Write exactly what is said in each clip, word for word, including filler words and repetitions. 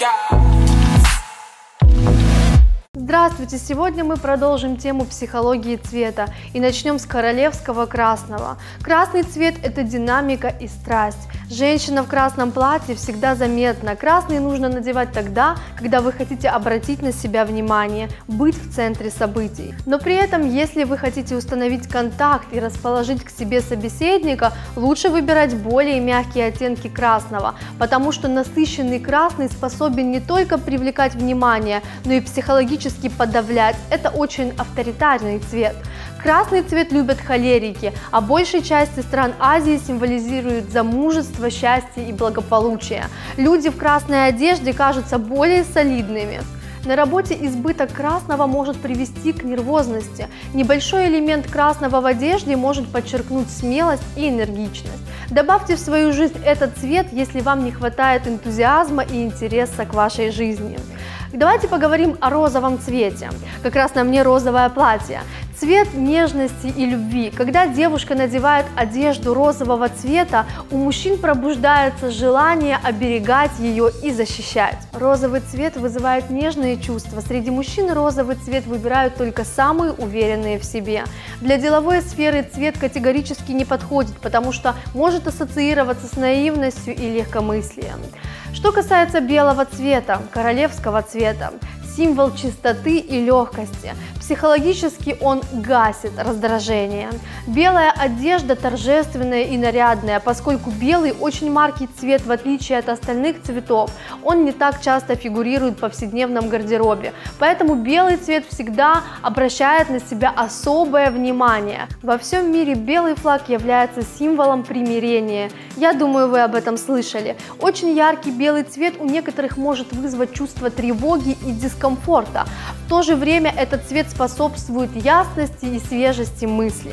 Здравствуйте! Сегодня мы продолжим тему психологии цвета и начнем с королевского красного. Красный цвет – это динамика и страсть. Женщина в красном платье всегда заметна. Красный нужно надевать тогда, когда вы хотите обратить на себя внимание, быть в центре событий. Но при этом, если вы хотите установить контакт и расположить к себе собеседника, лучше выбирать более мягкие оттенки красного, потому что насыщенный красный способен не только привлекать внимание, но и психологически подавлять. Это очень авторитарный цвет. Красный цвет любят холерики, а большей части стран Азии символизирует замужество, счастье и благополучие. Люди в красной одежде кажутся более солидными. На работе избыток красного может привести к нервозности. Небольшой элемент красного в одежде может подчеркнуть смелость и энергичность. Добавьте в свою жизнь этот цвет, если вам не хватает энтузиазма и интереса к вашей жизни. Давайте поговорим о розовом цвете. Как раз на мне розовое платье. Цвет нежности и любви. Когда девушка надевает одежду розового цвета, у мужчин пробуждается желание оберегать ее и защищать. Розовый цвет вызывает нежные чувства. Среди мужчин розовый цвет выбирают только самые уверенные в себе. Для деловой сферы цвет категорически не подходит, потому что может ассоциироваться с наивностью и легкомыслием. Что касается белого цвета, королевского цвета, символ чистоты и легкости. Психологически он гасит раздражение. Белая одежда торжественная и нарядная, поскольку белый очень маркий цвет, в отличие от остальных цветов, он не так часто фигурирует в повседневном гардеробе, поэтому белый цвет всегда обращает на себя особое внимание. Во всем мире белый флаг является символом примирения. Я думаю, вы об этом слышали. Очень яркий белый цвет у некоторых может вызвать чувство тревоги и дискомфорта. В то же время этот цвет способствует ясности и свежести мысли.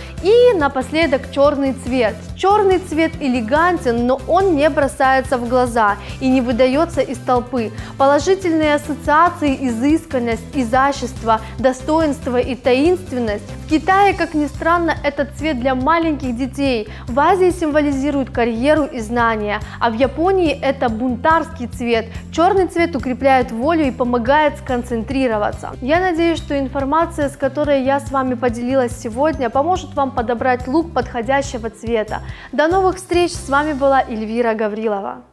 И напоследок черный цвет. Черный цвет элегантен, но он не бросается в глаза и не выдается из толпы. Положительные ассоциации, изысканность, изящество, достоинство и таинственность. В Китае, как ни странно, этот цвет для маленьких детей. В Азии символизирует карьеру и знания, а в Японии это бунтарский цвет. Черный цвет укрепляет волю и помогает сконцентрироваться. Я надеюсь, что информация, с которой я с вами поделилась сегодня, поможет вам подобрать лук подходящего цвета. До новых встреч! С вами была Эльвира Гаврилова.